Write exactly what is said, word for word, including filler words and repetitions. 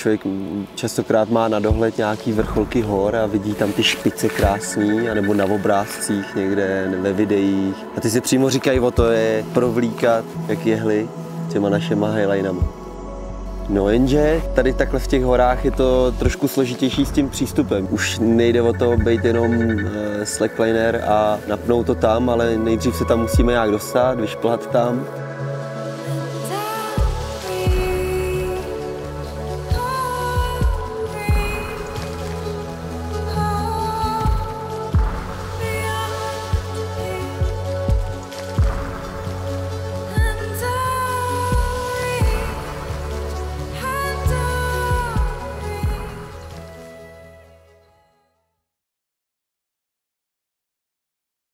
člověk častokrát má na dohled nějaký vrcholky hor a vidí tam ty špice krásný, anebo na obrázcích někde ve videích. A ty si přímo říkají o to je provlíkat jak jehly těma našima highlinama. No jenže tady takhle v těch horách je to trošku složitější s tím přístupem. Už nejde o to být jenom slackliner a napnout to tam, ale nejdřív se tam musíme nějak dostat, vyšplhat tam.